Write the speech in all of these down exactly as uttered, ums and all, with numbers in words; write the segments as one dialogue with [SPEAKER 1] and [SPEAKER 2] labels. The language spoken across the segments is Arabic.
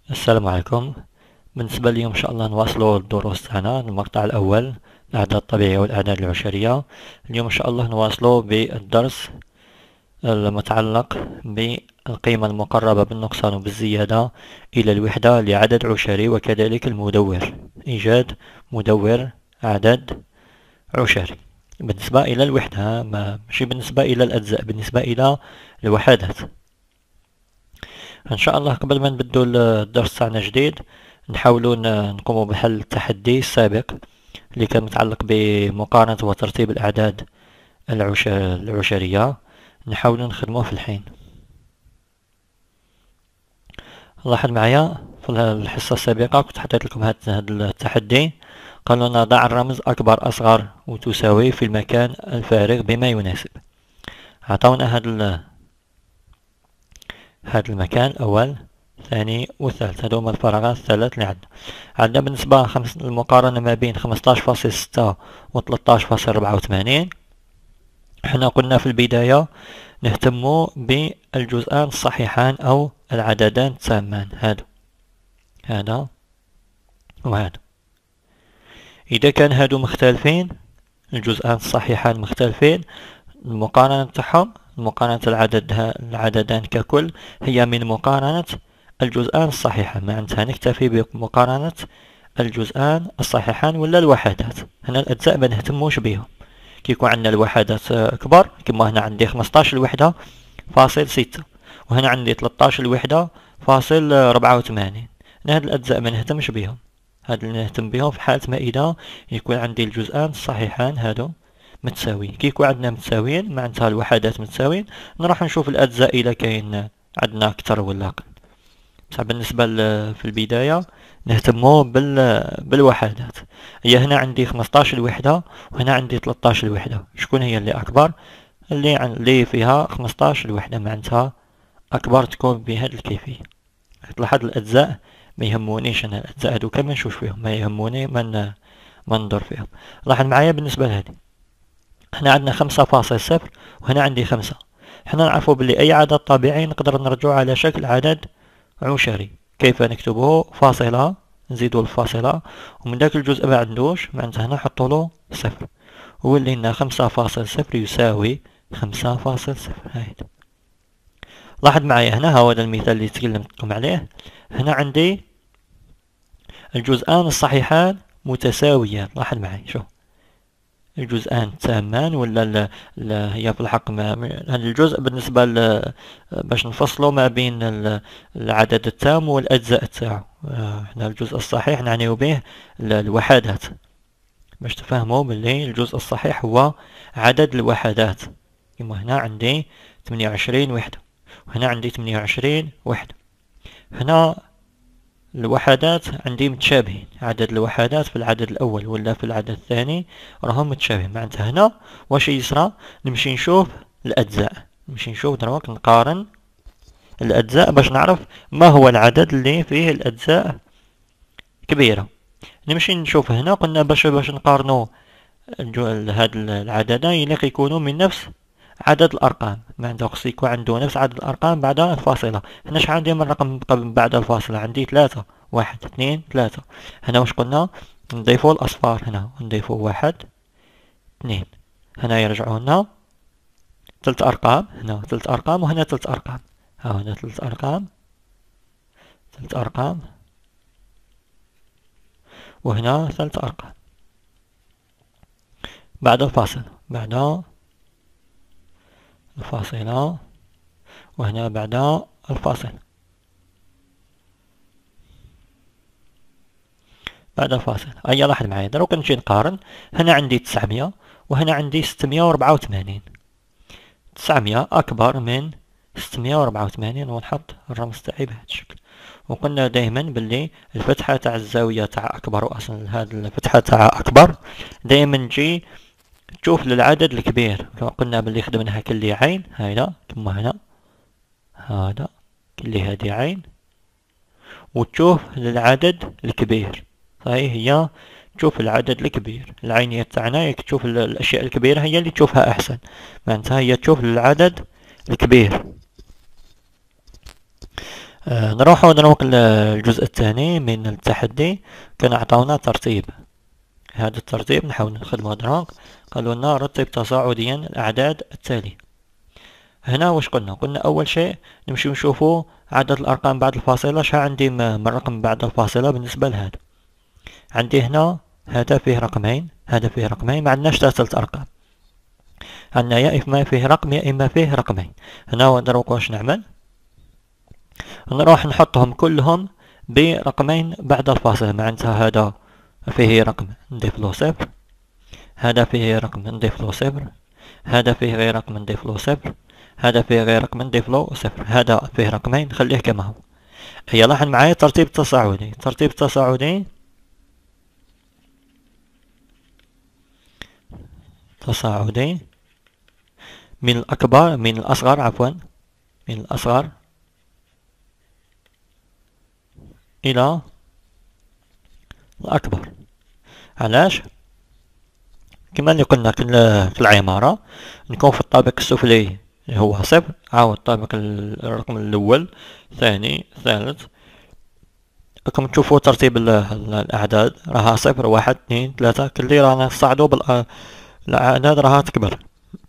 [SPEAKER 1] السلام عليكم. بالنسبة اليوم إن شاء الله نواصلوا الدروس تاعنا المقطع الأول الأعداد الطبيعية والأعداد العشرية. اليوم إن شاء الله نواصلوا بالدرس المتعلق بالقيمة المقربة بالنقصان وبالزيادة إلى الوحدة لعدد عشري، وكذلك المدور، إيجاد مدور عدد عشري بالنسبة إلى الوحدة، ما ماشي بالنسبة إلى الأجزاء، بالنسبة إلى الوحدات. ان شاء الله قبل ما نبدو الدرس تاعنا جديد نحاولوا نقوموا بحل التحدي السابق اللي كان متعلق بمقارنة وترتيب الأعداد العش... العشرية. نحاولوا نخدموه في الحين. لاحظ معايا في الحصة السابقة كنت حطيت لكم هذا التحدي. قالوا لنا ضع الرمز أكبر أصغر وتساوي في المكان الفارغ بما يناسب. عطونا هذا هذا المكان الأول الثاني والثالث، هذو هما الفراغات الثلاث اللي عندنا. عندنا بالنسبة خمس المقارنة ما بين خمسطاش فاصل ستة و تلطاش فاصل ربعة وثمانين. احنا قلنا في البداية نهتم بالجزءان الصحيحان أو العددان التامان، هادو هذا وهذا. إذا كان هادو مختلفين، الجزءان الصحيحان مختلفين، المقارنة تاعهم مقارنة العدد العددان ككل هي من مقارنة الجزءان الصحيحان. معناتها نكتفي بمقارنة الجزءان الصحيحان ولا الوحدات. هنا الأجزاء ما نهتموش بهم. كي يكون عندنا الوحدات كبر، كما هنا عندي خمسطاش الوحدة فاصل ستة، وهنا عندي تلطاش الوحدة فاصل ربعة وثمانين. هاد الأجزاء ما نهتمش بهم. هاد اللي نهتم بهم في حالة ما إذا يكون عندي الجزءان الصحيحان هادو متساويين. كي يكون عندنا متساويين معناتها الوحدات متساويين، نروح نشوف الأجزاء إذا كاين عندنا أكثر ولا أقل. بصح بالنسبة في البداية نهتمو بال بالوحدات. هي هنا عندي خمسطاش الوحدة وهنا عندي تلطاش الوحدة، شكون هي اللي أكبر؟ اللي عن اللي فيها خمسطاش الوحدة معناتها أكبر تكون بهذه الكيفية. تلاحظ الأجزاء ما يهمونيش أنا، الأجزاء هادو كامل نشوف فيهم، ما يهموني من ما ندور فيهم. لاحظ معايا بالنسبة لهذه، هنا عندنا خمسة فاصل صفر وهنا عندي خمسة. حنا نعرفو بلي أي عدد طبيعي نقدر نرجعو على شكل عدد عشري. كيف نكتبه؟ فاصلة، نزيدو الفاصلة ومن داك الجزء ما عندوش معناتها هنا نحطولو صفر، وولي لنا خمسة فاصل صفر يساوي خمسة فاصل صفر. هايد لاحظ معايا هنا، هذا المثال اللي تكلمت لكم عليه. هنا عندي الجزءان الصحيحان متساويان. لاحظ معايا، شوف الجزءان تامان ولا لا, لا هي في الحق هذا الجزء بالنسبة باش نفصلوا ما بين العدد التام والأجزاء تاعو. هنا الجزء الصحيح نعنيو به الوحدات، باش تفهموا باللي الجزء الصحيح هو عدد الوحدات. كما هنا عندي ثمانية وعشرين وحدة وهنا عندي ثمانية وعشرين وحدة. هنا الوحدات عندي متشابهين، عدد الوحدات في العدد الأول ولا في العدد الثاني راهم متشابهين. معناتها هنا واش يصرى؟ نمشي نشوف الأجزاء، نمشي نشوف دروك نقارن الأجزاء باش نعرف ما هو العدد اللي فيه الأجزاء كبيرة. نمشي نشوف هنا قلنا باش باش نقارنو هاد العددين يليق يكونوا من نفس عدد الأرقام. معناتها خص يكون عنده نفس عدد الأرقام بعد الفاصلة. هنا شحال عندي من رقم بعد الفاصلة؟ عندي ثلاثة، واحد اثنين ثلاثة. هنا واش قلنا؟ نضيفو الأصفار، هنا نضيفو واحد اثنين. هنا يرجعوا لنا ثلاث أرقام، هنا ثلاث أرقام وهنا ثلاث أرقام. ها هنا ثلاث أرقام، ثلاث أرقام وهنا ثلاث أرقام بعد الفاصلة، بعد الفاصلة وهنا بعد الفاصلة، بعد الفاصلة. أي لاحظ معايا دروك نجي نقارن. هنا عندي تسعمية وهنا عندي ستمية وربعة وثمانين. تسعمية أكبر من ستمية وربعة وثمانين، ونحط الرمز تاعي بهذا الشكل. وقلنا دايما باللي الفتحة تاع الزاوية تاع أكبر، أصلا هاد الفتحة تاع أكبر دايما نجي تشوف للعدد الكبير. قلنا باللي خدمناها كلي عين، هايدا كما هنا هذا كلي هادي عين، وتشوف للعدد الكبير. صحيح هي تشوف العدد الكبير، العينية تاعنا تشوف الأشياء الكبيرة هي اللي تشوفها أحسن. معناتها هي تشوف للعدد الكبير. آه نروحو نروح الجزء الثاني من التحدي. كان عطاونا ترتيب، هذا الترتيب نحاول نخدمه دروك. قالوا لنا رتب تصاعديا الأعداد التالية. هنا واش قلنا؟ قلنا أول شيء نمشيو نشوفو عدد الأرقام بعد الفاصلة. شحال عندي من رقم بعد الفاصلة بالنسبة لهذا؟ عندي هنا هذا فيه رقمين، هذا فيه رقمين، ما عندناش ثلاثة أرقام، عندنا يا إما فيه رقم يا إما فيه رقمين. هنا دروك واش نعمل؟ نروح نحطهم كلهم برقمين بعد الفاصلة. معناتها هذا فيه رقم نضيف له صفر، هذا فيه رقم نضيف له صفر، هذا فيه غير رقم نضيف له صفر، هذا فيه غير رقم نضيف له صفر، هذا فيه رقمين نخليه كما هو. هيا لاحظ معايا ترتيب تصاعدي. ترتيب تصاعدي تصاعدي من الأكبر من الأصغر عفوا من الأصغر إلى الأكبر. علاش؟ كما اللي قلنا في العمارة نكون في الطابق السفلي هو صفر، عاود الطابق الرقم الأول الثاني الثالث. راكم تشوفوا ترتيب الأعداد راها صفر واحد اثنين ثلاثة، كلي رانا نصعدو بالأعداد راها تكبر.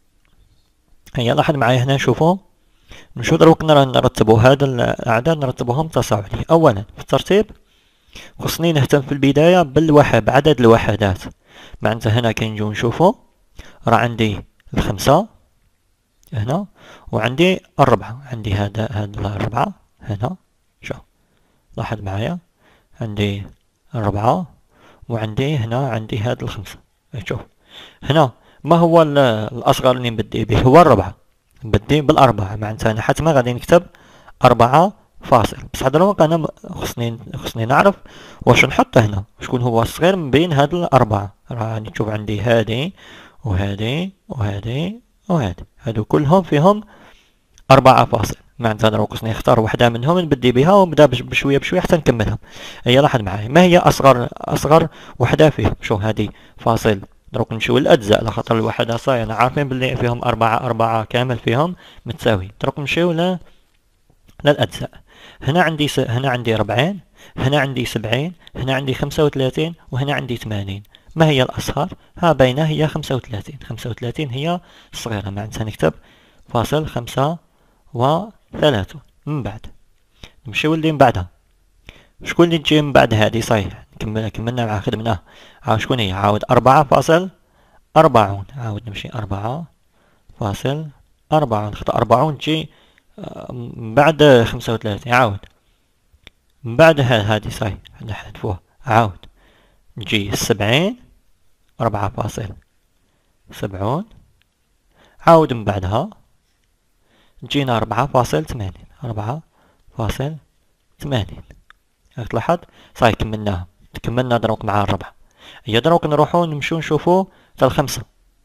[SPEAKER 1] هيا لاحظ معايا هنا نشوفوا نشوف دروك نرتبوا هاد الأعداد نرتبوهم تصاعدي. أولا في الترتيب خصني نهتم في البداية بالوحد بعدد الوحدات. معناتها هنا كي نجو نشوفو راه عندي الخمسة هنا وعندي الربعة، عندي هذا هاد الربعة هنا. شوف لاحظ معايا عندي الربعة وعندي هنا عندي هاد الخمسة. شوف هنا ما هو الأصغر اللي نبدي به؟ هو الربعة، نبدي بالأربعة. معناتها أنا حتما غادي نكتب أربعة فاصل. بصح دروك أنا خصني خصني نعرف واش نحط هنا، شكون هو الصغير من بين هاد الأربعة. راني نشوف عندي هادي وهادي وهادي وهادي، هادو كلهم فيهم أربعة فاصل. معناتها دروك خصني نختار وحدة منهم نبدي بها ونبدا بشوية بشوية حتى نكملها. هيا لاحظ معايا ما هي أصغر أصغر وحدة فيهم؟ شوف هادي فاصل. دروك نمشيو للأجزاء لخاطر الوحدة صاينا عارفين بلي فيهم أربعة أربعة كامل فيهم متساويين. دروك نمشيو ل للأجزاء. هنا عندي س... هنا عندي ربعين، هنا عندي سبعين، هنا عندي خمسة وثلاثين، وهنا عندي ثمانين. ما هي الأصغر؟ ها بينها هي خمسة وثلاثين. خمسة وثلاثين هي الصغيرة. معناتها نكتب فاصل خمسة وثلاثون. من بعد نمشيو اللي من بعدها. شكون اللي تجي من بعد هذه؟ صحيح كملنا كملنا مع خدمناه. عاود شكون هي؟ عاود أربعة فاصل أربعون. عاود نمشي أربعة فاصل أربعون. خاطر أربعون تجي من بعد خمسة وثلاثين. عاود من بعد هذه صحيح نحذفوها. عاود نجي سبعين أربعة فاصل سبعون. عاود من بعدها جينا أربعة فاصل ثمانين. أربعة فاصل ثمانين. راك تلاحظ صحيح كملناها. كملنا دروك مع الربعة. هي دروك نروحو نمشيو نشوفو تاع الخمسة.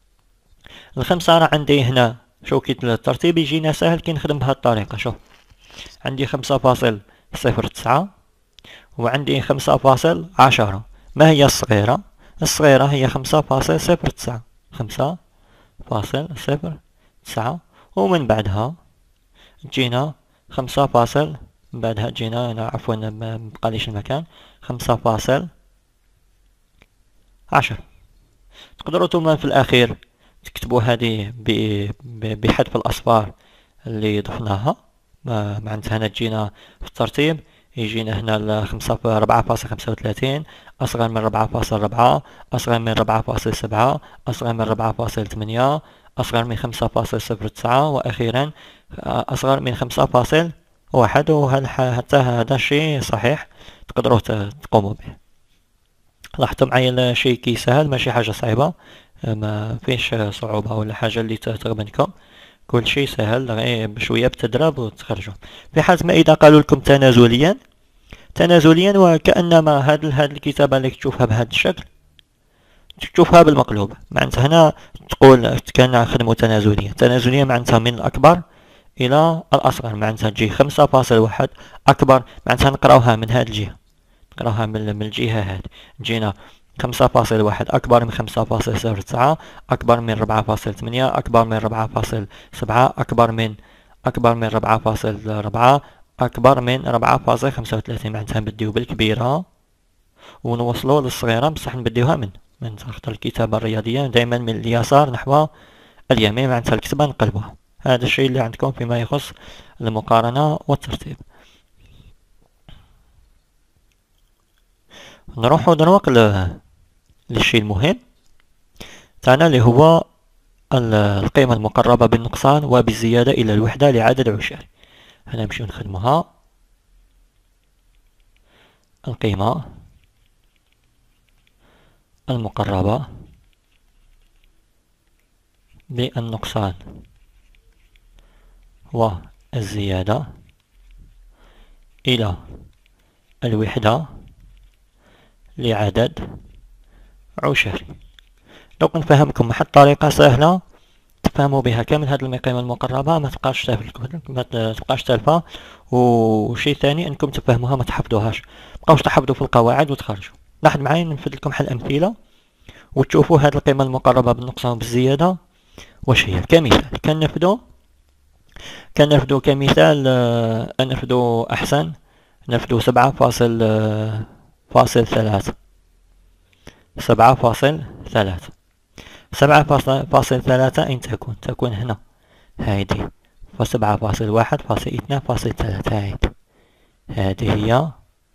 [SPEAKER 1] الخمسة راه عندي هنا شوف كي الترتيب يجينا ساهل كي نخدم بهاد الطريقة. شوف عندي خمسة فاصل صفر تسعة وعندي خمسة فاصل عشرة. ما هي الصغيرة؟ الصغيرة هي خمسة فاصل صفر تسعة. خمسة فاصل صفر تسعة. ومن بعدها جينا خمسة فاصل من بعدها جينا هنا عفوا مبقاليش المكان خمسة فاصل عشرة. تقدروا نتوما في الأخير تكتبوا هذه بحذف الأصفار اللي ضفناها. معناتها هنا تجينا في الترتيب يجينا هنا خمسة أربعة فاصل خمسة وثلاثين أصغر من أربعة فاصل أربعة، أصغر من أربعة فاصل سبعة، أصغر من أربعة فاصل ثمانية، أصغر من خمسة فاصل صفر تسعة، وأخيرا أصغر من خمسة فاصل واحد. وحتى هذا الشيء صحيح تقدروا تقوموا به. لاحظتوا معايا الشيء كي سهل ماشي حاجة صعيبة، ما فيش صعوبة ولا حاجة اللي تغبنكم. كل شيء سهل غير بشوية بتدرب وتخرجوا. في حال ما إذا قالوا لكم تنازليا تنازليا وكأنما هاد هاد الكتابة اللي تشوفها بهذا الشكل تشوفها بالمقلوب. معناتها هنا تقول كان نخدموا تنازليا. تنازليا معناتها من الأكبر إلى الأصغر. معناتها تجي خمسة فاصل واحد أكبر. معناتها نقراوها من هاد الجهة، نقراوها من الجهة هاد. جينا خمسة فاصل واحد أكبر من خمسة فاصل صفر تسعة، أكبر من أربعة فاصل ثمانية، أكبر من أربعة فاصل سبعة، أكبر من أكبر من أربعة فاصل أربعة، أكبر من ربعة فاصل خمسة وثلاثين، معناتها نبديو بالكبيرة ونوصلو للصغيرة، بصح نبديوها من من تحت الكتابة الرياضية دائما من اليسار نحو اليمين، معناتها الكتابة نقلبوها. هذا الشيء اللي عندكم فيما يخص المقارنة والترتيب. نروحو دروك للشيء المهم تاعنا اللي هو القيمة المقربة بالنقصان وبالزيادة إلى الوحدة لعدد عشري. هنا نمشيو نخدموها. القيمة المقربة بالنقصان والزيادة إلى الوحدة لعدد عشري. لو نفهمكم واحد الطريقة سهلة تفهموا بها كامل هاد القيمة المقربة، ما تبقاش تافه ما تبقاش تالفة. وشيء ثاني انكم تفهموها ما تحفظوهاش، مبقاوش تحفظوا في القواعد وتخرجوا. لاحظ معايا نفد لكم حل امثله وتشوفوا هاد القيمة المقربة بالنقصان وبالزيادة واش هي. كمثال كنرفدو كنرفدو كمثال آه نرفدو احسن نرفدو سبعة فاصل آه فاصل ثلاثة سبعة فاصل ثلاثة سبعة فاصل ثلاثة أين تكون؟ تكون هنا هذه، فسبعة فاصل واحد فاصل اثنان فاصل ثلاثة هذه هذه هي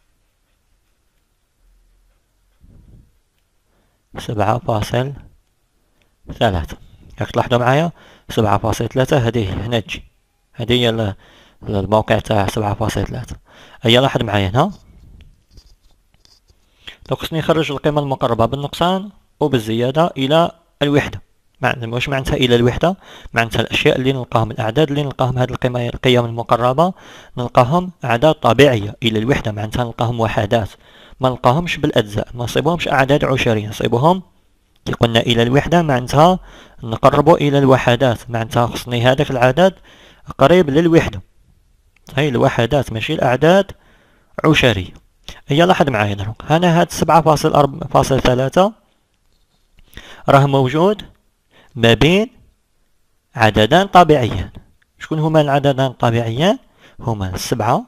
[SPEAKER 1] سبعة فاصل ثلاثة. راك تلاحظوا معايا سبعة فاصل ثلاثة هذه هنا تجي، هذه هي الموقع تاع سبعة فاصل ثلاثة. هيا لاحظ معايا هنا لو خصني نخرج القيمة المقربة بالنقصان وبالزيادة إلى الوحدة. معناتها واش معناتها إلى الوحدة؟ معناتها الأشياء اللي نلقاهم الأعداد اللي نلقاهم هذه القيمة القيم المقربة نلقاهم أعداد طبيعية إلى الوحدة، معناتها نلقاهم وحدات، ما نلقاهمش بالأجزاء، ما نصيبوهمش أعداد عشرية، نصيبوهم كي قلنا إلى الوحدة معناتها نقربوا إلى الوحدات، معناتها خصني هذاك العدد قريب للوحدة، هاي الوحدات ماشي الأعداد عشرية. هيا لاحظ معايا دروك هنا هاد سبعة فاصل ثلاثة راه موجود ما بين عددان طبيعيان. شكون هما العددان الطبيعيان؟ هما السبعة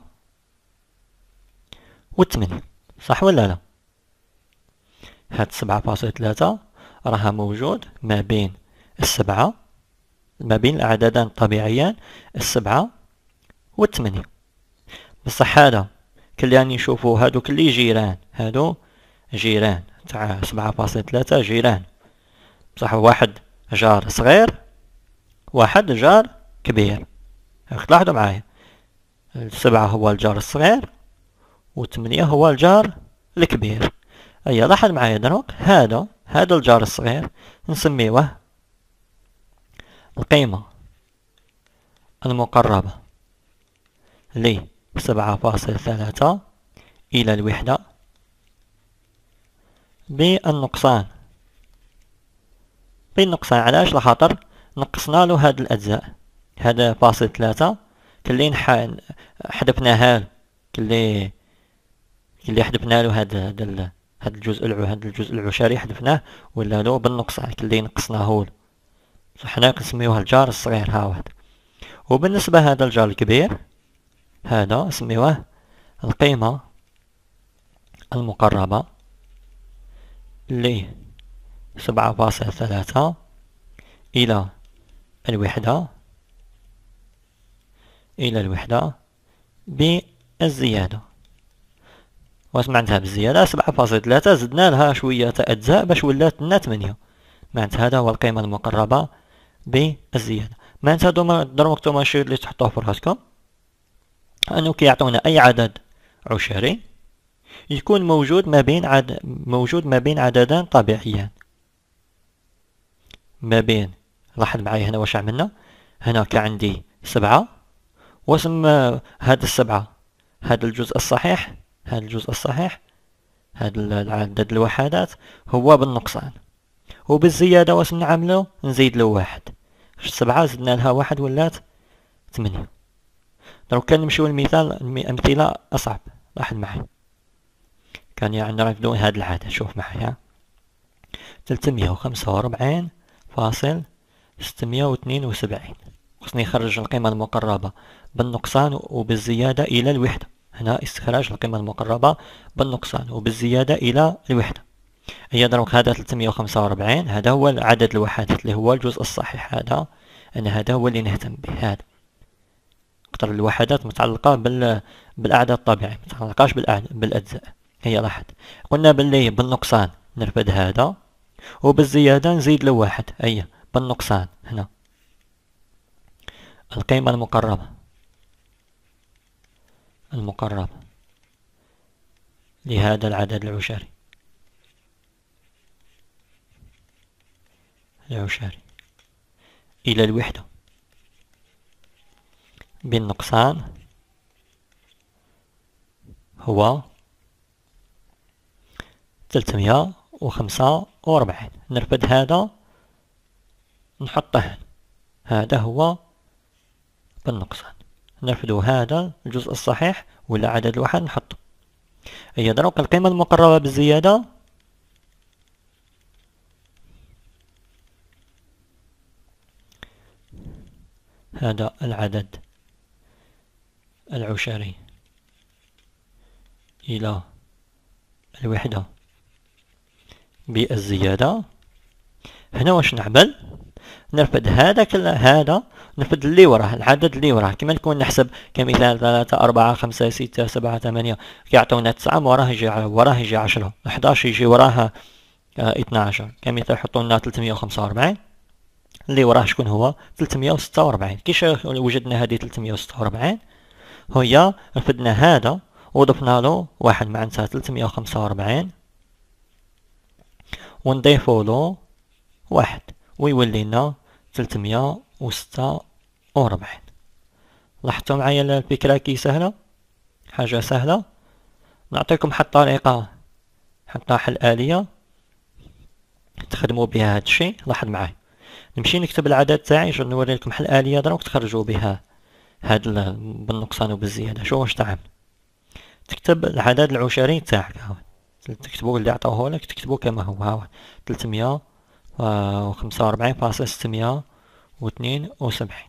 [SPEAKER 1] والثمانية، صح ولا لا؟ هاد سبعة فاصل ثلاثة راها موجود ما بين السبعة ما بين العددان الطبيعيان السبعة والثمانية. بصح هذا كلي راني نشوفو هادوك اللي جيران، هادو جيران تاع سبعة فاصل ثلاثة جيران، بصح واحد جار صغير واحد جار كبير. راك تلاحظوا معايا السبعة هو الجار الصغير والثمانية هو الجار الكبير. أيا لاحظ معايا دروك هذا هذا الجار الصغير نسميوه القيمة المقربة ل سبعة فاصل ثلاثة إلى الوحدة بالنقصان. بالنقصان علاش؟ لخاطر نقصنا له هاد الأجزاء، هذا فاصل ثلاثة كلي حذفناها له، كلي كلي حذفنا له هاد هاد هاد الجزء العو هاد الجزء العشري حذفناه ولا له بالنقصان كلي نقصناه له، حنا كنسميوه الجار الصغير ها واحد. وبالنسبة هذا الجار الكبير هذا نسميوه القيمة المقربة ل سبعة فاصل ثلاثة إلى الوحدة إلى الوحدة بالزيادة. واش معناتها بالزيادة؟ سبعة فاصل ثلاثة زدنا لها شوية أجزاء باش ولات لنا ثمانية، معناتها هذا هو القيمة المقربة بالزيادة. معناتها دروك نتوما الشيء اللي تحطوه في راسكم أنه كيعطونا أي عدد عشري يكون موجود ما بين عد موجود ما بين عددان طبيعيان، ما بين لاحظ معايا هنا واش عملنا. هنا كان عندي سبعة واسم هذا السبعة هذا الجزء الصحيح هذا الجزء الصحيح هذا العدد الوحدات هو بالنقصان، وبالزيادة واش نعملو نزيد له واحد، سبعة زدنا لها واحد ولات ثمانية. دروك كان نمشيو المثال أمثلة أصعب. لاحظ معايا كان يعني نرفدو هاد العدد، شوف معايا ثلاثمية وخمسة وأربعين فاصل ستمية واثنين وسبعين خصني نخرج القيمة المقربة بالنقصان وبالزيادة إلى الوحدة. هنا استخراج القيمة المقربة بالنقصان وبالزيادة إلى الوحدة. هي دروك هذا ثلاثمية وخمسة وأربعين، هذا هو عدد الوحدات اللي هو الجزء الصحيح. هذا أنا هذا هو اللي نهتم به. هذا أكثر الوحدات متعلقة بال بالأعداد الطبيعية، متعلقاش بالأجزاء. هي لاحظ قلنا باللي بالنقصان نرفد هذا وبالزيادة نزيد له واحد. أي بالنقصان هنا القيمة المقربة المقربة لهذا العدد العشري العشري إلى الوحدة بالنقصان هو ثلاثمية وخمسة وأربعين. نرفد هذا نحطه، هذا هو بالنقصان. نرفد هذا الجزء الصحيح ولا عدد الواحد نحطه. هي دروك القيمة المقربة بالزيادة هذا العدد العشري إلى الوحدة بالزيادة. هنا واش نعمل؟ نرفد هذا كل هذا، نرفد اللي وراه العدد اللي وراه كما نكون نحسب كمثال ثلاثة أربعة خمسة ستة سبعة ثمانية كيعطونا تسعة، وراه يجي وراه يجي عشرة حداش يجي وراها اثنا عشر. كمثال حطوا لنا ثلاثمية وخمسة وأربعين، اللي وراه شكون هو؟ ثلاثمية وستة وأربعين. كيش وجدنا هذه ثلاثمية وستة وأربعين؟ هي رفدنا هذا وضفنا له واحد معناتها ثلاثمية وخمسة وأربعين ونضيفوا له واحد ويولي لنا ثلاثمية وستة وأربعين. لاحظتوا معايا الفكرة كي سهلة، حاجة سهلة. نعطيكم حتى طريقة حتى حل آلية تخدموا بها هذا الشيء. لاحظ معايا نمشي نكتب العدد تاعي، جو نوري لكم حل آلية دروك تخرجوا بها هاد بالنقصان وبالزيادة. شو واش تعمل؟ تكتب العدد العشري تاعك، هاو تكتبوا اللي عطوه لك تكتبوا كما هو، هاو ثلاثمية وخمسة وأربعين فاصلة ستمية واثنين وسبعين.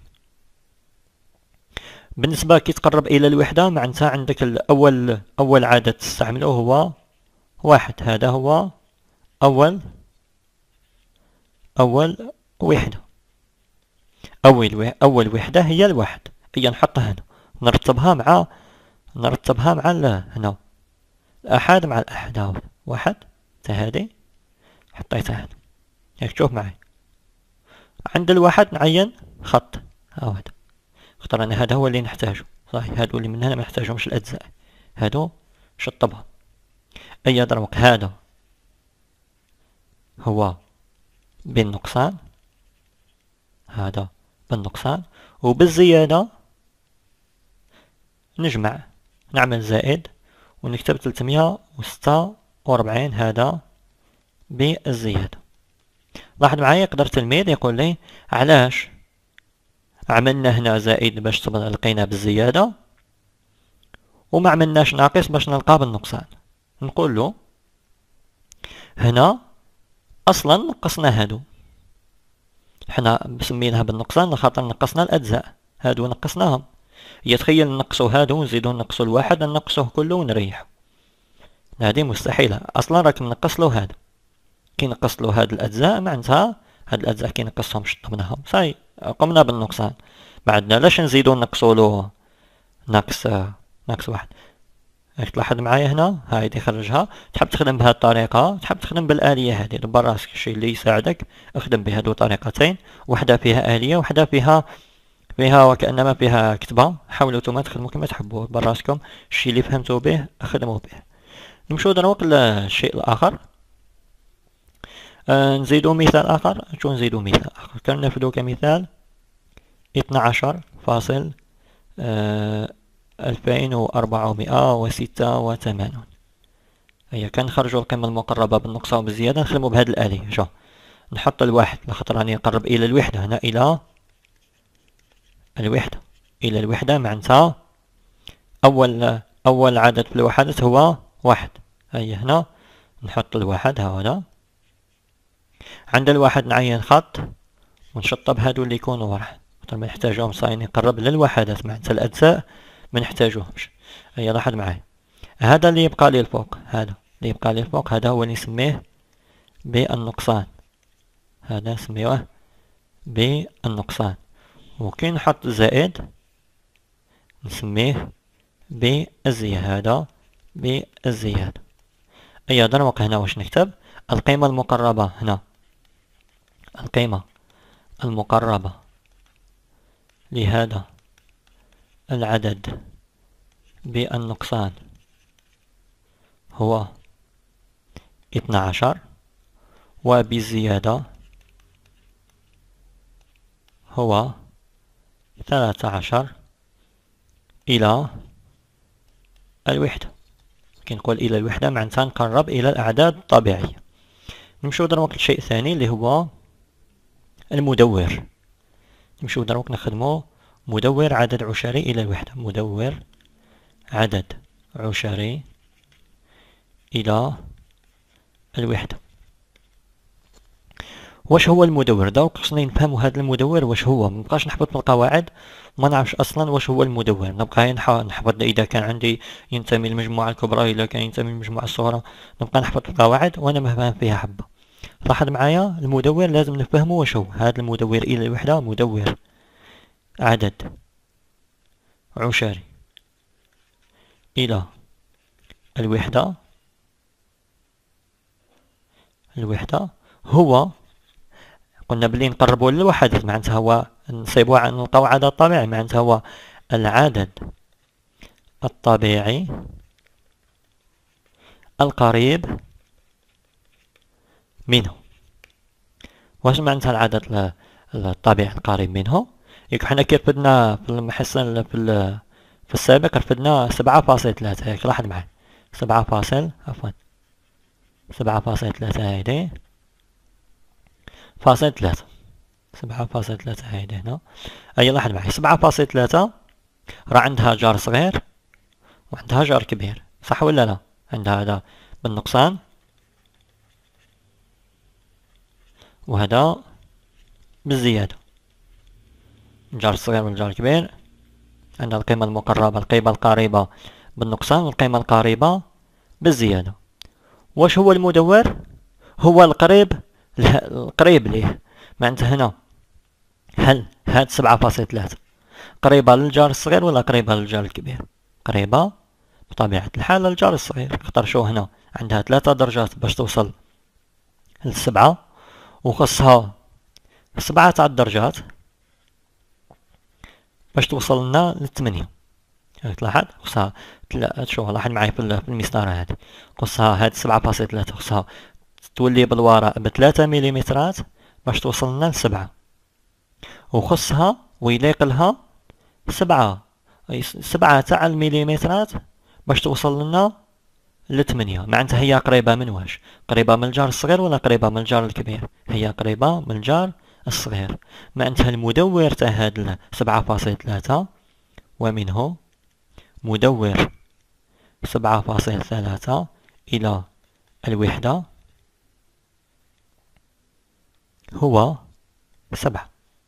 [SPEAKER 1] بالنسبة كي تقرب إلى الوحدة معناتها عندك الأول أول عدد تستعمله هو واحد. هذا هو أول أول وحدة. أول أول وحدة هي الواحد. هي نحطها هنا نرتبها مع نرتبها مع هنا الأحد مع الأحد. هاو واحد تا هادي حطيتها هنا. هاك تشوف معي عند الواحد نعين خط. هاو هذا اختار أنا هذا هو اللي نحتاجه. صحيح هادو اللي من هنا ما نحتاجهمش الأجزاء، هادو شطبها. أي دروك هذا هو بالنقصان، هذا بالنقصان وبالزيادة نجمع نعمل زائد ونكتب ثلاثمية وستة وأربعين هذا بالزيادة. لاحظ معايا يقدر تلميذ يقول لي علاش عملنا هنا زائد باش لقينا بالزيادة وما عملناش ناقص باش نلقاه بالنقصان؟ نقول له هنا اصلا نقصنا هادو، حنا مسمينها بالنقصان لخاطر نقصنا الاجزاء، هادو نقصناهم. يتخيل نقصوا هادو ونزيدو نقصوا الواحد نقصوه كله ونريحو، هذه مستحيلة. اصلا راك منقص له هذا، كي نقص له هاد الاجزاء معناتها هاد الاجزاء كي نقصهم شطبناهم صاي قمنا بالنقصان. بعدنا لاش نزيدو نقصوا له ناقص ناقص واحد. راك تلاحظ معايا هنا هايدي خرجها. تحب تخدم بهذه الطريقة، تحب تخدم بالآلية هذه، دبر راسك الشيء اللي يساعدك. اخدم بهذو طريقتين، وحدة فيها آلية وحدة فيها فيها وكأنما فيها كتبة. حاولوا نتوما تخدموا كما تحبوا براسكم، الشيء اللي فهمتوا به اخدموا به. نمشوا دروك للشيء الآخر. آه نزيدوا مثال آخر. شو نزيدوا مثال آخر؟ كنرفدوا كمثال اثنا عشر فاصل آه ألفين وأربعمائة وستة وثمانين. هي كنخرجوا القيمة المقربة بالنقصان وبالزيادة نخدموا بهذه الآلية. شوف نحط الواحد لخاطر راني نقرب إلى الوحدة. هنا إلى الوحدة إلى الوحدة معناتها أول أول عدد في الوحدات هو واحد. هيا هنا نحط الواحد هنا. عند الواحد نعين خط ونشطب هادو اللي يكونوا وراه. خاطر ما نحتاجوهم صاين يقرب للوحدات، معناتها الأجزاء ما نحتاجوهمش. هيا لاحظ معايا، هذا اللي يبقى لي الفوق، هذا اللي يبقى لي الفوق هذا هو اللي نسميه بالنقصان، هذا نسميوه بالنقصان. وكي نحط زائد نسميه بالزيادة، هذا بالزيادة. أي دروك هنا واش نكتب؟ القيمة المقربة هنا، القيمة المقربة لهذا العدد بالنقصان هو اثنا عشر، وبالزيادة هو ثلاثة عشر إلى الوحدة. كي نقول إلى الوحدة معناتها نقرب إلى الأعداد الطبيعية. نمشيو دروك لشيء ثاني اللي هو المدور. نمشيو دروك نخدمو مدور عدد عشري إلى الوحدة، مدور عدد عشري إلى الوحدة. واش هو المدور؟ دروك خصني نفهمو هذا المدور واش هو، مبقاش نحفظ في القواعد ما نعرفش اصلا واش هو المدور، نبقى نحفظ اذا كان عندي ينتمي للمجموعه الكبرى، اذا كان ينتمي للمجموعه الصغرى، نبقى نحفظ في القواعد وانا ما فاهم فيها حبه. لاحظ معايا المدور لازم نفهمو واش هو. هذا المدور الى الوحده مدور عدد عشري الى الوحده، الوحده هو قلنا بلي نقربوا للوحدات، معناتها هو نصيبوا عن نلقاو عدد طبيعي، معناتها هو العدد الطبيعي القريب منه. واش معناتها العدد الطبيعي القريب منه؟ ياك حنا كي رفدنا في المحصن في في السابق رفدنا سبعة فاصل ثلاثة، ياك لاحظ معايا سبعة فاصل عفوا سبعة فاصل ثلاثة هايدي فاصل ثلاثة، سبعة فاصل ثلاثة هايدي هنا. أي لاحظ معايا سبعة فاصل ثلاثة راه عندها جار صغير وعندها جار كبير، صح ولا لا؟ عندها هذا بالنقصان وهذا بالزيادة، الجار الصغير والجار الكبير. عندها القيمة المقربة، القيمة القريبة بالنقصان والقيمة القريبة بالزيادة. واش هو المدور؟ هو القريب القريب ليه، معناتها هنا هل هاد سبعة فاصل ثلاثة قريبة للجار الصغير ولا قريبة للجار الكبير؟ قريبة بطبيعة الحال للجار الصغير. اختار شو هنا عندها ثلاثة درجات باش توصل للسبعة، وخصها سبعة تاع الدرجات باش توصل لنا للثمانية. تلاحظ خصها شوف لاحظ معايا في المسطرة هذه، خصها هاد سبعة فاصل ثلاثة خصها تولي بالوراء بثلاثة مليمترات باش توصل لنا لسبعة، وخصها ويليق لها سبعة سبعة تاع المليمترات باش توصل لنا لثمانية. معناتها هي قريبة من واش؟ قريبة من الجار الصغير ولا قريبة من الجار الكبير؟ هي قريبة من الجار الصغير. معناتها المدور تاع هاد سبعة فاصل ثلاثة ومنه مدور سبعة فاصل ثلاثة إلى الوحدة هو سبعة.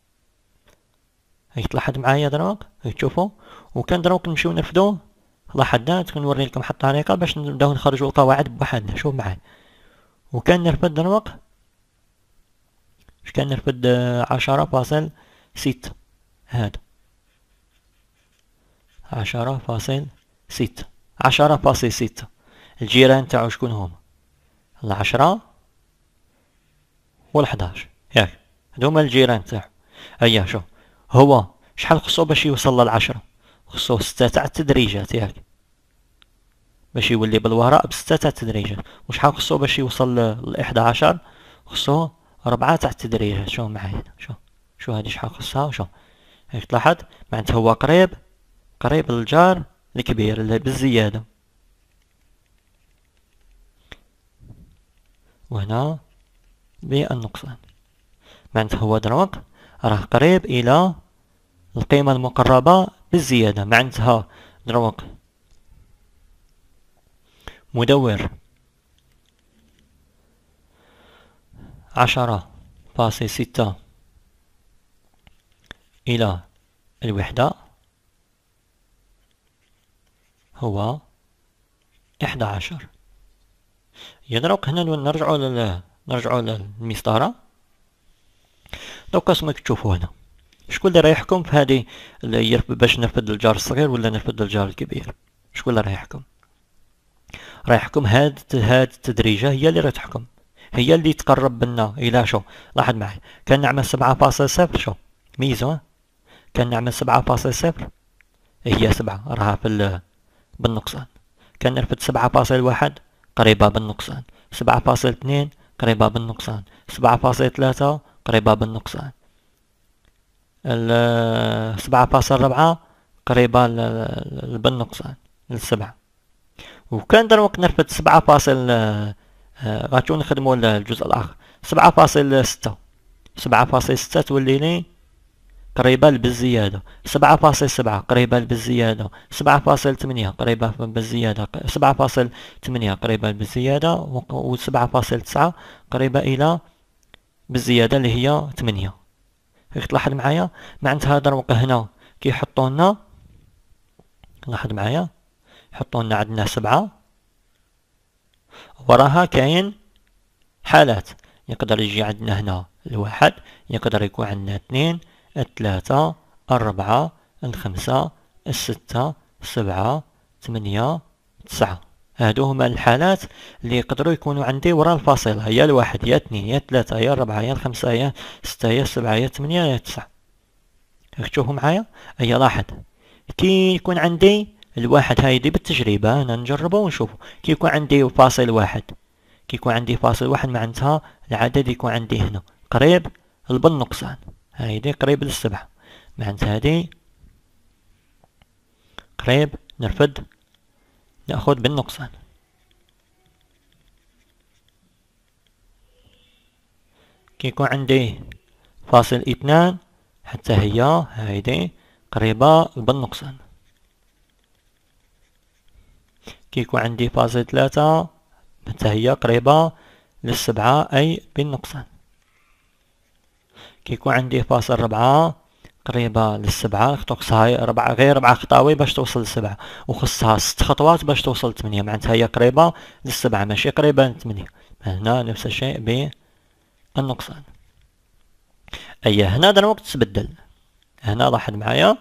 [SPEAKER 1] هيك تلاحظ معايا دروك، هيك تشوفوا. وكان دروك نمشيو نرفدو لاحظنا، نوري لكم حتى طريقة باش نبداو نخرجوا القواعد بوحدنا. شوف معايا، وكان نرفد دروك اش كان نرفد عشرة فاصل ستة، هذا عشرة فاصل ستة، عشرة فاصل ستة الجيران تاعو شكون هما؟ العشرة والحداش، ياك هادو هما الجيران تاعو. هيا شوف هو شحال خصو باش يوصل للعشرة؟ خصو ستة تاع التدريجات، ياك باش يولي بالوراء بستة تاع التدريجات. وشحال خصو باش يوصل لإحدى عشر؟ خصو ربعة تاع التدريجات. شوف معايا شوف شو هادي شحال خصها. وشوف هيك تلاحظ معناتها هو قريب قريب للجار الكبير اللي بالزيادة، وهنا بالنقصان. معناتها هو دروك راه قريب إلى القيمة المقربة بالزيادة. معناتها دروك مدور عشرة فاصل ستة إلى الوحدة هو إحدى عشر. يدرك هنا نرجعوا لل نرجعوا للمسطرة. دوكا كما تشوفوا هنا شكون اللي راح يحكم في هذه باش نرفد الجار الصغير ولا نرفد الجار الكبير؟ شكون اللي راح يحكم؟ راح يحكم هاد هاد التدريجة، هي اللي راح تحكم، هي اللي تقرب بنا الى شو. لاحظ معي كان نعمل سبعة فاصل صفر شو ميزو، كان نعمل سبعة فاصل صفر هي سبعة راها في بالنقصان، كان نرفد سبعة فاصل واحد قريبة بالنقصان، سبعة فاصل اثنين قريبة بالنقصان، سبعة فاصل ثلاثة قريبة بالنقصان، سبعة فاصل أربعة قريبة بالنقصان للسبعة. وكان دروك نرفد سبعة فاصل غاتو نخدمو الجزء الآخر سبعة فاصل ستة، سبعة فاصل ستة تولي لي قريبة بالزيادة، سبعة فاصل سبعة قريبة بالزيادة، سبعة فاصل ثمانية قريبة بالزيادة، سبعة فاصل ثمانية قريبة بالزيادة، و سبعة فاصل تسعة قريبة إلى بالزيادة اللي هي ثمانية. راك تلاحظ معايا معناتها دروك هنا كيحطوا لنا، لاحظ معايا يحطوا لنا عندنا سبعة وراها كاين حالات، يقدر يجي عندنا هنا الواحد، يقدر يكون عندنا اثنين، الثلاثة، الربعة، الخمسة، الستة، السبعة، ثمانية، تسعة. هادو هما الحالات اللي يقدروا يكونوا عندي وراء الفاصلة، يا الواحد يا اثنين يا ثلاثة يا الربعة يا الخمسة يا ستة يا السبعة يا ثمانية يا تسعة. راك تشوفوا معايا؟ أي لاحظ كي يكون عندي الواحد هايدي بالتجربة أنا نجربه ونشوفه، كي يكون عندي فاصل واحد، كي يكون عندي فاصل واحد معناتها العدد يكون عندي هنا قريب بالنقصان، هايدي قريب للسبعة، معناتها هادي قريب نرفد نأخذ بالنقصان. كي يكون عندي فاصل اثنان حتى هي هايدي قريبة بالنقصان. كي يكون عندي فاصل ثلاثة حتى هي قريبة للسبعة أي بالنقصان. كي يكون عندي فاصل ربعة قريبة للسبعة، خصها ربعة غير ربعة خطاوي باش توصل للسبعة، وخصها ست خطوات باش توصل لثمانية، معناتها هي قريبة للسبعة ماشي قريبة لثمانية. هنا نفس الشيء بالنقصان. أي هنا دروك تتبدل، هنا لاحظ معايا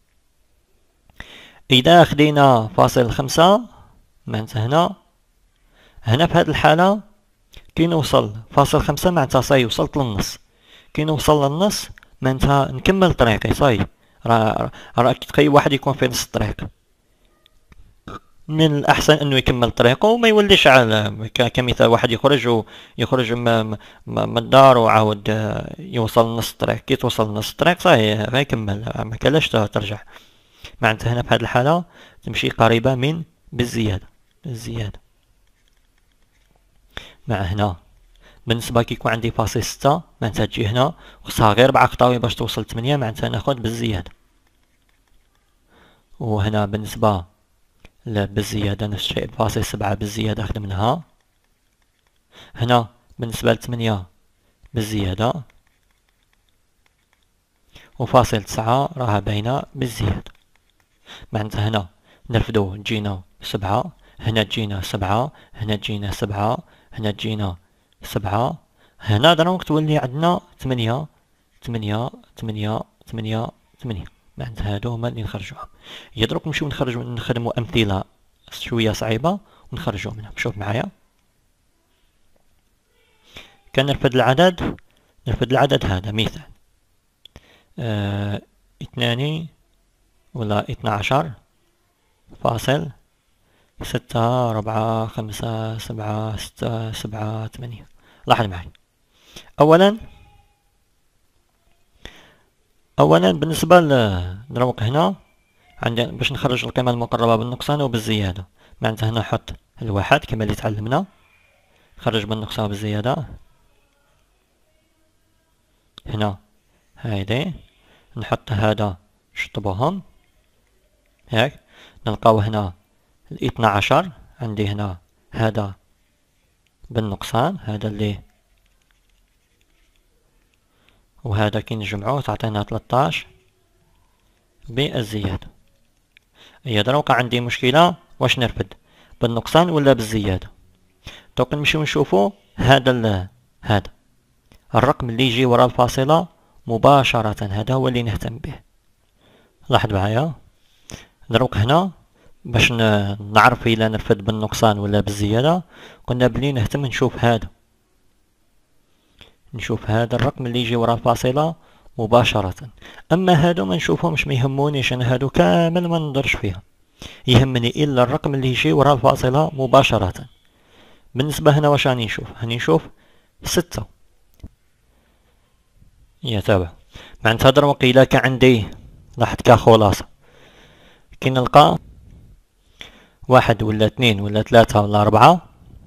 [SPEAKER 1] إذا خدينا فاصل خمسة معناتها هنا هنا في هذه الحالة كي نوصل فاصل خمسة معناتها صاي وصلت للنص، كي نوصل للنص معناتها نكمل طريقي صاي، راه راه كي واحد يكون في نص الطريق من الأحسن أنه يكمل طريقه وما يوليش على كمثال واحد يخرج يخرج من الدار وعاود يوصل لنص الطريق، كي توصل لنص الطريق صاي غيكمل ما كلاش ترجع. معناتها هنا في هذه الحالة تمشي قريبة من بالزيادة الزيادة. مع هنا بالنسبة كي يكون عندي فاصل ستة معناتها تجي هنا خصها غير ربعة خطاوي باش توصل لثمانية، معناتها ناخد بالزيادة. وهنا بالنسبة بالزيادة نفس الشيء، فاصل سبعة بالزيادة خدمناها. هنا بالنسبة لثمانية بالزيادة، وفاصل تسعة راها باينة بالزيادة. معناتها هنا نرفدو تجينا سبعة، هنا تجينا سبعة، هنا تجينا سبعة، هنا تجينا سبعة، هنا دروك تولي عندنا ثمانية ثمانية ثمانية ثمانية ثمانية. معناتها هادو هما اللي نخرجوهم. يدروك نمشيو نخرجو نخدمو أمثلة شوية صعيبة ونخرجو منها. شوف معايا كان نرفد العدد، نرفد العدد هذا مثال اه اثنان ولا اثنا عشر فاصل ستة ربعة خمسة سبعة ستة سبعة ثمانية. لاحظ معي أولا أولا بالنسبة لنروق هنا عندنا باش نخرج القيمة المقربة بالنقصان وبالزيادة، معناتها هنا نحط الواحد كما اللي تعلمنا نخرج بالنقصان وبالزيادة. هنا هايدي نحط هذا نشطبوهم هيك، نلقاو هنا الاثنى عشر عندي هنا هذا بالنقصان، هذا اللي وهذا كي نجمعوه تعطينا ثلاثطاش بالزيادة. هي دروك عندي مشكلة واش نرفد بالنقصان ولا بالزيادة. دوك نمشيو نشوفو هذا ال هذا الرقم اللي يجي ورا الفاصلة مباشرة، هذا هو اللي نهتم به. لاحظ معايا دروك هنا باش نعرف إلا نرفد بالنقصان ولا بالزيادة، قلنا بلي نهتم نشوف هذا، نشوف هذا الرقم اللي يجي ورا الفاصلة مباشرة. أما هادو ما نشوفهمش، ما يهمونيش أنا هادو كامل ما نضرش فيها، يهمني إلا الرقم اللي يجي ورا الفاصلة مباشرة. بالنسبة هنا واش راني نشوف؟ راني نشوف ستة. يتابع معناتها دروك إلا كان عندي لاحظ كخلاصة كي نلقى واحد ولا اثنين ولا ثلاثة ولا أربعة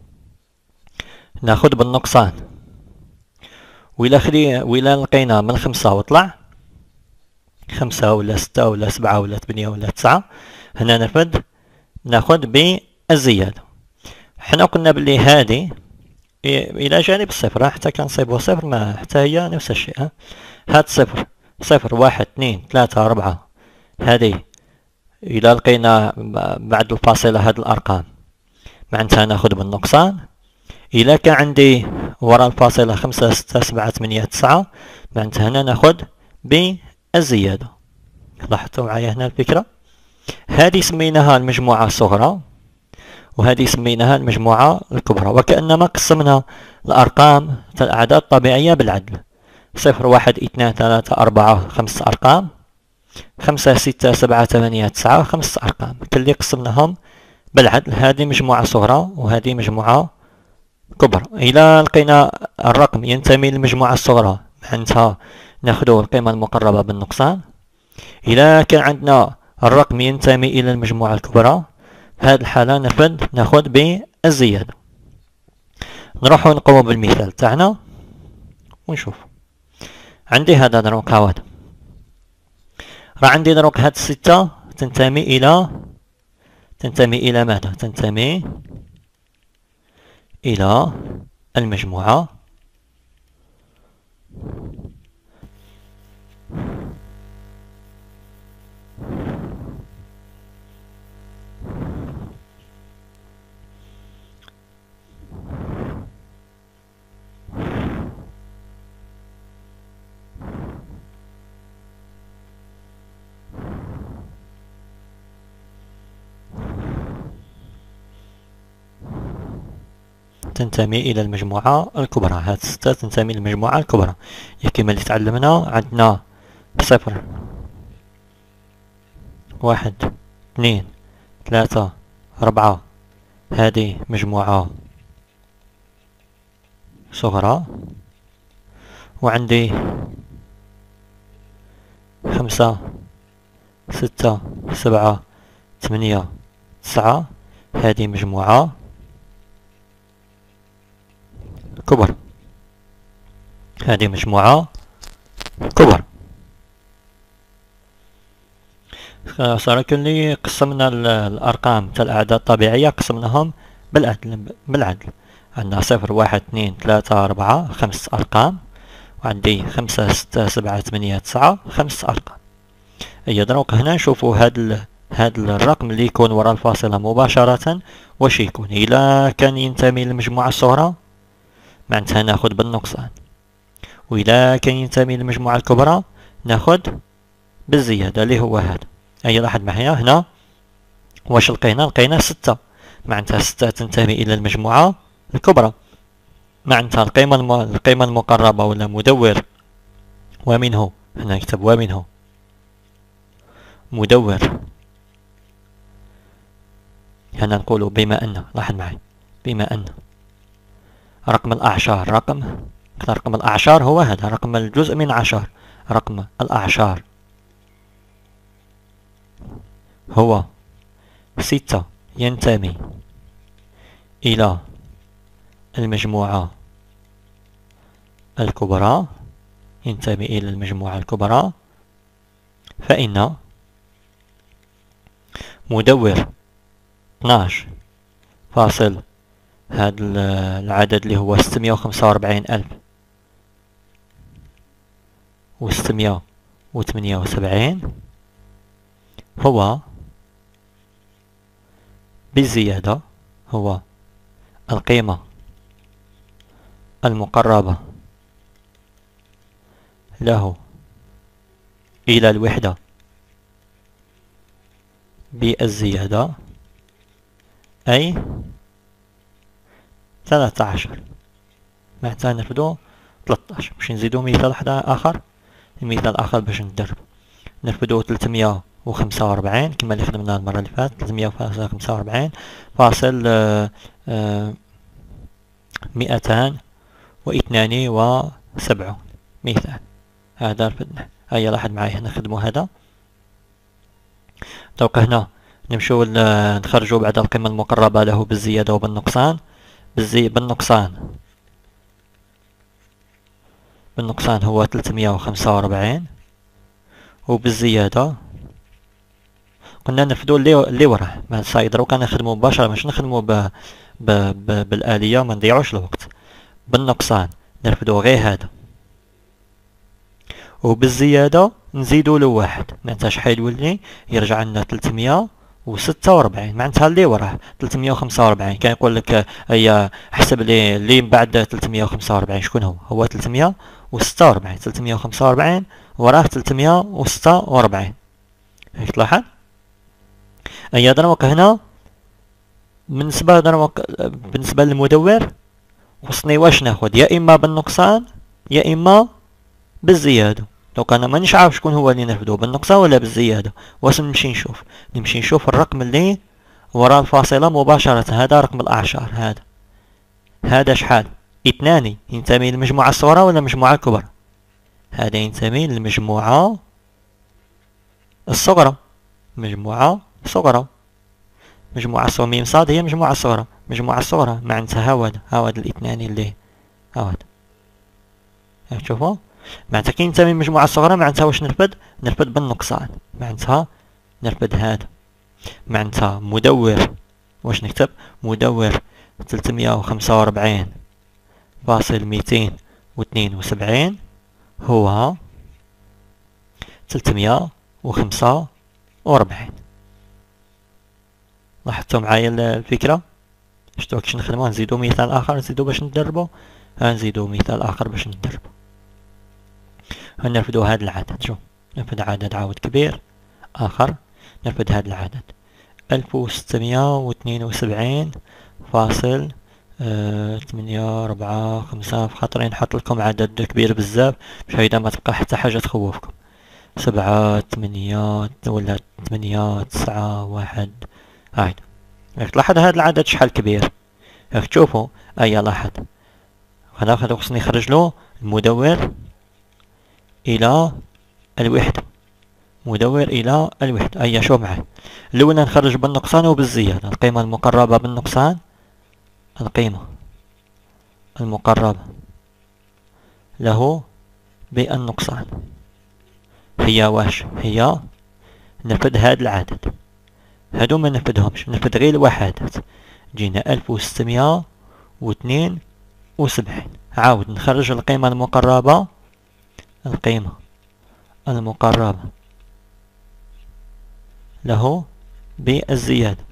[SPEAKER 1] ناخد بالنقصان، وإلا خلي وإلا لقينا من خمسة وطلع خمسة ولا ستة ولا سبعة ولا ثمانية ولا تسعة، هنا نرفد ناخد بالزيادة. حنا قلنا بلي هادي إلى جانب الصفر، حتى كنصيبو صفر ما حتى هي نفس الشيء. هاد صفر صفر واحد اثنين ثلاثة أربعة، هادي إلا لقينا بعد الفاصلة هاد الأرقام معناتها ناخد بالنقصان. إلا كان عندي وراء الفاصلة خمسة ستة سبعة ثمانية تسعة معناتها هنا ناخد بالزيادة. لاحظتوا معايا هنا الفكرة؟ هذه سميناها المجموعة الصغرى وهذه سميناها المجموعة الكبرى، وكأنما قسمنا الأرقام الأعداد الطبيعية بالعدل. صفر واحد اثنان ثلاثة أربعة خمس أرقام، خمسة ستة سبعة ثمانية تسعة خمس أرقام، كل قسمناهم بالعدل. هذه مجموعة صغرى وهذه مجموعة كبرى. إذا لقينا الرقم ينتمي للمجموعة الصغرى معناتها ناخدو القيمة المقربة بالنقصان. إذا كان عندنا الرقم ينتمي إلى المجموعة الكبرى في هذه الحالة نرفد ناخد بالزيادة. نروحو نقوم بالمثال تاعنا ونشوف. عندي هذا دروك هاواد، راه عندي دروك هاد الستة تنتمي إلى تنتمي إلى ماذا؟ تنتمي إلى المجموعة تنتمي إلى المجموعة الكبرى. هاد ستة تنتمي للمجموعة الكبرى. كما اللي تعلمنا عندنا صفر واحد اثنين ثلاثة أربعة، هذه مجموعة صغرى، وعندي خمسة ستة سبعة ثمانية تسعة، هذه مجموعة كبر، هذه مجموعة كبر. صار كلي قسمنا الأرقام تاع الأعداد الطبيعية قسمناهم بالعدل بالعدل. عندنا صفر واحد اثنين ثلاثة أربعة خمس أرقام، وعندي خمسة ستة سبعة ثمانية تسعة خمس أرقام. أي دروك هنا نشوفوا هاد هاد الرقم اللي يكون وراء الفاصلة مباشرة واش يكون. إلا كان ينتمي للمجموعة الصغرى معناتها ناخد بالنقصان، وإذا كان ينتمي للمجموعة الكبرى ناخد بالزيادة اللي هو هذا. أي لاحظ معايا هنا واش لقينا؟ لقينا ستة، معناتها ستة تنتمي إلى المجموعة الكبرى، معناتها القيمة الم... القيمة المقربة ولا مدور ومنه، هنا نكتب ومنه مدور. هنا نقول بما أن، لاحظ معي، بما أن رقم الأعشار رقم رقم الأعشار هو هذا رقم الجزء من عشر، رقم الأعشار هو ستة ينتمي إلى المجموعة الكبرى ينتمي إلى المجموعة الكبرى، فإن مدور اثناش فاصل هذا العدد اللي هو ستمائة وخمسة وأربعين ألف وستمائة وثمانية وسبعين هو بالزيادة هو القيمة المقربة له إلى الوحدة بالزيادة أي ثلاثة عشر. معناتها نرفدو تلطاش. باش نزيدو مثال آخر، مثال آخر باش ندرب نرفدو تلتمية وخمسة وربعين كما اللي خدمناه المرة اللي فاتت، تلتمية وخمسة وربعين فاصل مئتان واثنان وسبعون مثال. هذا رفدنا. هيا لاحظ معايا هنا نخدمو هذا. دوك هنا نمشيو نخرجو بعد القيمة المقربة له بالزيادة وبالنقصان. بالزي بالنقصان بالنقصان هو تلتمية وخمسة وربعين، وبالزيادة قلنا نرفدو اللي اللي وراه. ما صايد دروك نخدمو مباشرة، مش نخدمو ب... ب... ب... بالآلية، ما نضيعوش الوقت. بالنقصان نرفدو غير هذا، وبالزيادة نزيدو له واحد. معناتها شحال يولي؟ يرجع لنا تلتمية وستة وربعين. معناتها اللي وراه تلتمية وخمسة وربعين. كان يقول لك هيا حسب لي اللي من بعد تلتمية وخمسة وربعين شكون هو؟ هو تلتمية وستة وربعين. تلتمية وخمسة وربعين وراه تلتمية وستة وربعين. هيك تلاحظ؟ هيا دروك هنا بالنسبة دروك بالنسبة للمدور خصني واش ناخد؟ يا إما بالنقصان يا إما بالزيادة. دوك انا مانيش عارف شكون هو اللي نرفدو، بالنقصان ولا بالزيادة. واش نمشي نشوف؟ نمشي نشوف الرقم اللي وراء الفاصلة مباشرة. هذا رقم الأعشار. هذا هذا شحال؟ اثنان. ينتمي للمجموعة الصغرى ولا المجموعة الكبرى؟ هذا ينتمي للمجموعة الصغرى. مجموعة صغرى. مجموعة صغرى. ميم صاد هي مجموعة صغرى. مجموعة الصغرى معناتها هاود هاود الاثنان اللي هاود. شوفوا معناتها كي ينتمي للمجموعة الصغرى معناتها واش نرفد؟ نرفد بالنقصان. معناتها نرفد هذا. معناتها مدور واش نكتب؟ مدور تلتمية وخمسة وربعين فاصل ميتين واثنين وسبعين هو تلتمية وخمسة وربعين. لاحظتوا معايا الفكرة؟ شتو كيش نخدمو؟ نزيدو مثال آخر نزيدو باش ندربو. نزيدو مثال آخر باش ندربو. نرفدو هذا العدد. شو نرفد عدد عاود كبير آخر. نرفد هذا العدد ألف وستمية واثنين وسبعين فاصل ثمانية ربعة خمسة. بخاطري نحط لكم عدد كبير بزاف باش هيدا ما تبقى حتى حاجة تخوفكم. سبعة ثمانية ولا ثمانية تسعة واحد. هاي راك تلاحظ هذا العدد شحال كبير. راك تشوفوا أيا لاحظ. هذا خصني نخرج له المدور إلى الوحدة. مدور إلى الوحدة. أيا شوف معي. الأولى نخرج بالنقصان وبالزيادة. القيمة المقربة بالنقصان، القيمة المقربة له بالنقصان هي واش؟ هي نرفد هاد العدد. هادو ما نرفدهمش، نرفد غير الوحدات. جينا ألف وستمية واثنين وسبعين. عاود نخرج القيمة المقربة. القيمة المقربة له بالزيادة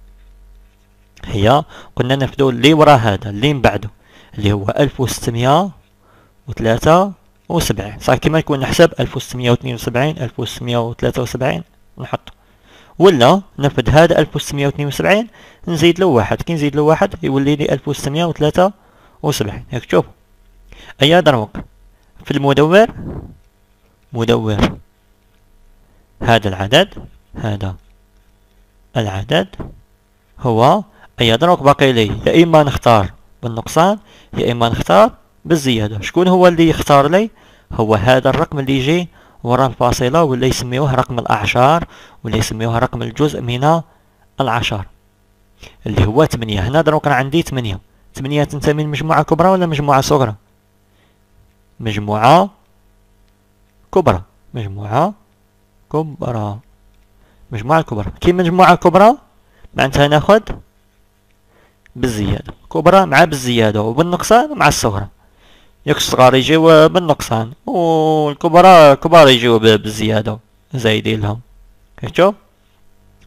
[SPEAKER 1] هي قلنا نرفدو اللي ورا هذا اللي من بعده اللي هو ألف وستمية وثلاثة وسبعين. صح كيما يكون نحسب ألف وستمية واثنين وسبعين ألف وستمية وثلاثة وسبعين نحط، ولا نرفد هذا ألف وستمية واثنين وسبعين نزيد له واحد. كي نزيد له واحد يولي لي ألف وستمية وثلاثة وسبعين. ياك تشوف أيا دروك في المدور مدور هذا العدد هذا العدد هو أيا دروك باقي لي يا إما نختار بالنقصان يا إما نختار بالزيادة. شكون هو اللي يختار لي؟ هو هذا الرقم اللي يجي وراء الفاصلة، ولا يسميوه رقم الأعشار، ولا يسميوه رقم الجزء من العشر اللي هو ثمانية. هنا دروك أنا عندي ثمانية. ثمانية تنتمي لمجموعة كبرى ولا مجموعة صغرى؟ مجموعة كبرى. مجموعة كبرى. مجموعة كبرى. كي مجموعة كبرى معناتها ناخد بالزيادة. كبرى مع بالزيادة وبالنقصان مع الصغرى. ياك الصغار يجيو بالنقصان والكبرى كبار يجيو بالزيادة زايدين لهم. شوف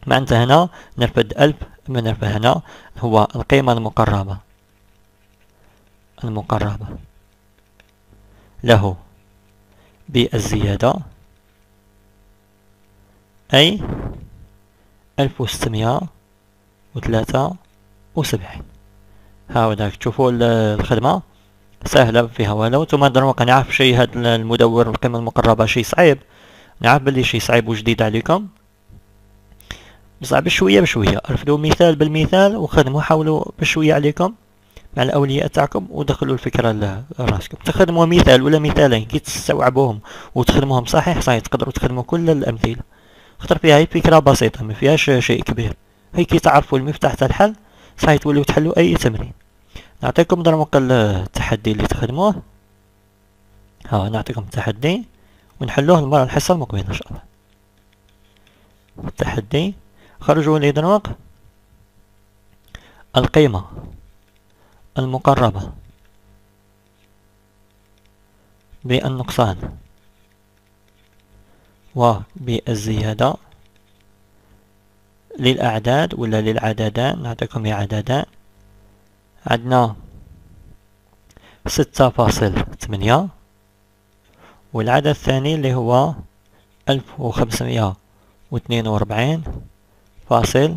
[SPEAKER 1] معناتها هنا نرفد ألف، ما نرفد هنا هو القيمة المقربة المقربة له بالزيادة، أي ألف وستمية وثلاثة وسبعين. هاوداك تشوفوا الخدمة سهلة فيها والو. نتوما دروك نعرف شي هاد المدور القيمة المقربة شي صعيب، نعرف بلي شي صعيب وجديد عليكم، بصح بشوية بشوية رفدوا مثال بالمثال وخدموا، حاولوا بشوية عليكم مع الأولياء تاعكم ودخلوا الفكرة لراسكم. تخدموا مثال ولا مثالين كي تستوعبوهم وتخدموهم صحيح صحيح تقدروا تخدموا كل الأمثلة، خاطر فيها هي فكرة بسيطة ما فيهاش شيء كبير. هي كي تعرفوا المفتاح تاع الحل صحيح توليو تحلوا أي تمرين. نعطيكم دروك التحدي اللي تخدموه. ها نعطيكم التحدي ونحلوه المرة الحصة المقبلة إن شاء الله. التحدي خرجوا لي دروك القيمة المقربة بالنقصان وبالزيادة للأعداد ولا للعددان. نعطيكم يا عددان، عندنا ستة فاصل ثمانية والعدد الثاني اللي هو ألف وخمسمية واثنين وأربعين فاصل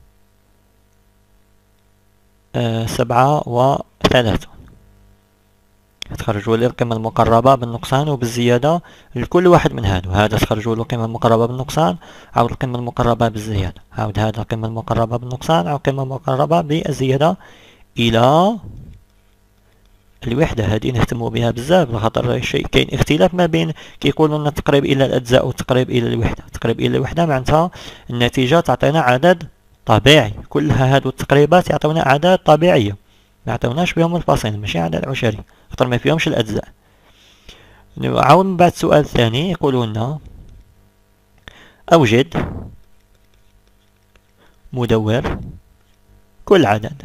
[SPEAKER 1] سبعة وثلاثون. تخرجوا لي القيمة المقربة بالنقصان وبالزيادة لكل واحد من هادو. هذا تخرجوا له القيمة المقربة بالنقصان، عاود القيمة المقربة بالزيادة، عاود هذا القيمة المقربة بالنقصان، عاود القيمة المقربة بالزيادة إلى الوحدة. هذه نهتموا بها بزاف لخاطر شيء كاين اختلاف ما بين كيقولوا لنا التقريب إلى الأجزاء والتقريب إلى الوحدة. التقريب إلى الوحدة معناتها النتيجة تعطينا عدد طبيعي، كلها هادو التقريبات يعطونا أعداد طبيعية ما يعطوناش بهم الفاصل، ماشي عدد عشري خاطر ما فيهمش الأجزاء. عاود من بعد السؤال الثاني يقولوا لنا أوجد مدور كل عدد.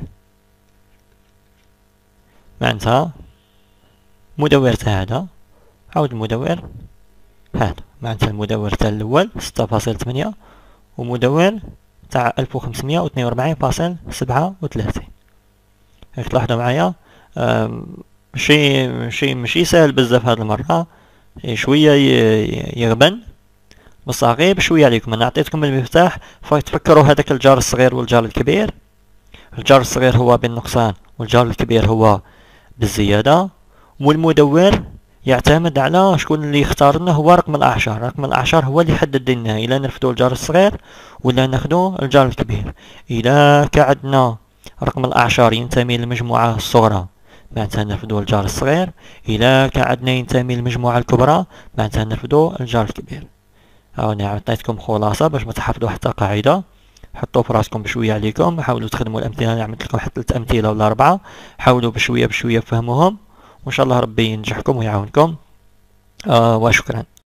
[SPEAKER 1] معناتها مدور تاع هذا عاود المدور هذا، معناتها المدور تاع الأول ستة فاصل ثمانية ومدور تاع ألف وخمسمية واثنين وأربعين فاصل سبعة وثلاثين. هاك تلاحظوا معايا ماشي ماشي ماشي سهل بزاف هاد المرة، شوية يغبن بصح غير بشوية عليكم. انا عطيتكم المفتاح فتفكروا هذاك الجار الصغير والجار الكبير. الجار الصغير هو بالنقصان والجار الكبير هو بالزيادة، والمدور يعتمد على شكون اللي يختار لنا هو رقم الأعشار. رقم الأعشار هو اللي يحدد لنا إلا نرفدو الجار الصغير ولا ناخدو الجار الكبير. إلا كعدنا رقم الأعشار ينتمي للمجموعة الصغرى معناتها نرفدو الجار الصغير، إلا كعدنا ينتمي للمجموعة الكبرى معناتها نرفدو الجار الكبير. هاوني عطيتكم خلاصة باش ما تحفظوا حتى قاعدة. حطوا في راسكم بشوية عليكم، حاولوا تخدموا الأمثلة. أنا عملت لكم حتى ثلاث أمثلة ولا أربعة، حاولوا بشوية بشوية فهموهم وإن شاء الله ربي ينجحكم ويعاونكم. آه وشكرا.